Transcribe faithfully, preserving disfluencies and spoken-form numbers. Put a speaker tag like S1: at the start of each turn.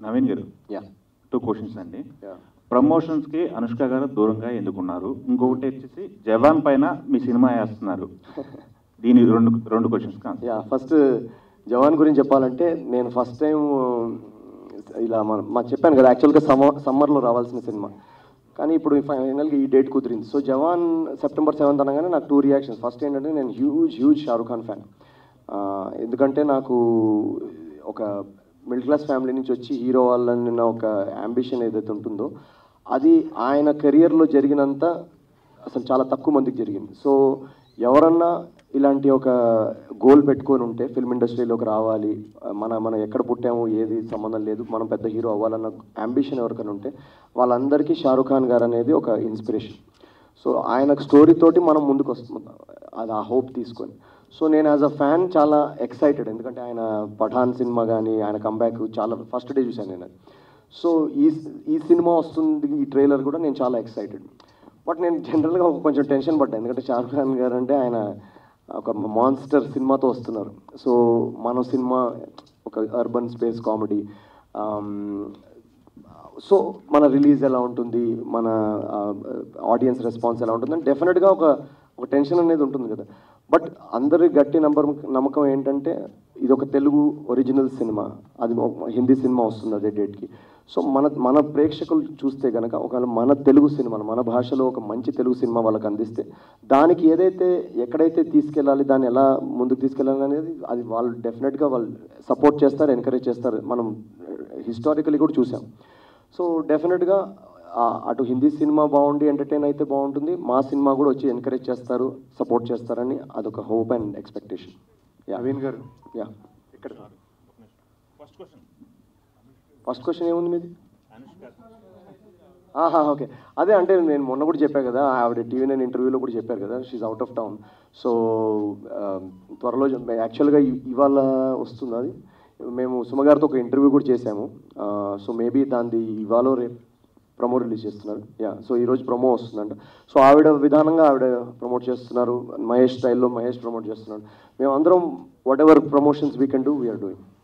S1: నవీన్ గారు,
S2: yeah
S1: two questions అండి. ప్రమోషన్స్కి అనుష్క గారు దూరంగా ఎందుకున్నారు? ఇంకొకటి వచ్చేసి జవాన్ పైన మీ సినిమా వేస్తున్నారు, దీని రెండు రెండు క్వశ్చన్స్ కాదు.
S2: యా ఫస్ట్ జవాన్ గురించి చెప్పాలంటే నేను ఫస్ట్ టైం ఇలా మన మాకు చెప్పాను కదా, యాక్చువల్గా సమ్మర్ సమ్మర్లో రావాల్సిన సినిమా, కానీ ఇప్పుడు ఫైనల్గా ఈ డేట్ కుదిరింది. సో జవాన్ సెప్టెంబర్ సెవెంత్ అనగానే నాకు టూ రియాక్షన్స్. ఫస్ట్ ఏంటంటే నేను huge huge Shahrukh Khan fan. ఎందుకంటే నాకు ఒక మిడిల్ క్లాస్ ఫ్యామిలీ నుంచి వచ్చి హీరో వాళ్ళని ఒక అంబిషన్ ఏదైతే ఉంటుందో అది ఆయన కెరియర్లో జరిగినంత అసలు చాలా తక్కువ మందికి జరిగింది. సో ఎవరన్నా ఇలాంటి ఒక గోల్ పెట్టుకొని ఉంటే ఫిల్మ్ ఇండస్ట్రీలోకి రావాలి, మన మనం ఎక్కడ పుట్టాము ఏది సంబంధం లేదు, మనం పెద్ద హీరో అవ్వాలన్న అంబిషన్ ఎవరికైనా ఉంటే వాళ్ళందరికీ షారుఖ్ ఖాన్ గారు అనేది ఒక ఇన్స్పిరేషన్. సో ఆయన స్టోరీతోటి మనం ముందుకు వస్తున్నాం, అది ఆ హోప్ తీసుకొని. సో నేను యాజ్ అ ఫ్యాన్ చాలా ఎక్సైటెడ్, ఎందుకంటే ఆయన పఠాన్ సినిమా కానీ ఆయన కంబ్యాక్ చాలా ఫస్ట్ డే చూశాను నేను అది. సో ఈ ఈ సినిమా వస్తుంది, ఈ ట్రైలర్ కూడా నేను చాలా ఎక్సైటెడ్. బట్ నేను జనరల్గా కొంచెం టెన్షన్ పడ్డాను, ఎందుకంటే షారుఖ్ ఖాన్ గారు అంటే ఆయన ఒక మాన్స్టర్ సినిమాతో వస్తున్నారు. సో మన సినిమా ఒక అర్బన్ స్పేస్ కామెడీ, సో మన రిలీజ్ ఎలా ఉంటుంది, మన ఆడియన్స్ రెస్పాన్స్ ఎలా ఉంటుంది అని డెఫినెట్గా ఒక ఒక టెన్షన్ అనేది ఉంటుంది కదా. బట్ అందరి గట్టి నంబర్ నమ్మకం ఏంటంటే ఇది ఒక తెలుగు ఒరిజినల్ సినిమా, అది హిందీ సినిమా వస్తుంది అదే డేట్కి. సో మన మన ప్రేక్షకులు చూస్తే కనుక ఒకవేళ మన తెలుగు సినిమాను మన భాషలో ఒక మంచి తెలుగు సినిమా వాళ్ళకి అందిస్తే దానికి ఏదైతే ఎక్కడైతే తీసుకెళ్ళాలి, దాన్ని ఎలా ముందుకు తీసుకెళ్ళాలి అనేది అది వాళ్ళు డెఫినెట్గా వాళ్ళు సపోర్ట్ చేస్తారు, ఎంకరేజ్ చేస్తారు. మనం హిస్టారికలీ కూడా చూసాం. సో డెఫినెట్గా అటు హిందీ సినిమా బాగుండి ఎంటర్టైన్ అయితే బాగుంటుంది, మా సినిమా కూడా వచ్చి ఎంకరేజ్ చేస్తారు, సపోర్ట్ చేస్తారని అదొక హోప్ అండ్ ఎక్స్పెక్టేషన్.
S3: నవీన్ గారు,
S2: యా
S3: ఇక్కడ
S1: ఫస్ట్ క్వశ్చన్
S2: ఫస్ట్ క్వశ్చన్ ఏముంది మీది? ఆహా ఓకే, అదే అంటే నేను మొన్న కూడా చెప్పాను కదా, ఆవిడ టీవీ నైన్ ఇంటర్వ్యూలో కూడా చెప్పారు కదా, she's out of town. So త్వరలో యాక్చువల్గా ఇవాళ వస్తుంది అది, మేము సుమగారితో ఒక ఇంటర్వ్యూ కూడా చేశాము. సో మేబీ దాన్ని ఇవాళ రేపు ప్రమో రిలీజ్ చేస్తున్నారు. యా సో ఈరోజు ప్రమో వస్తుందంట. సో ఆవిడ విధానంగా ఆవిడ ప్రమోట్ చేస్తున్నారు, మహేష్ స్టైల్లో మహేష్ ప్రమోట్ చేస్తున్నాడు. మేము అందరం whatever promotions we can do we're doing.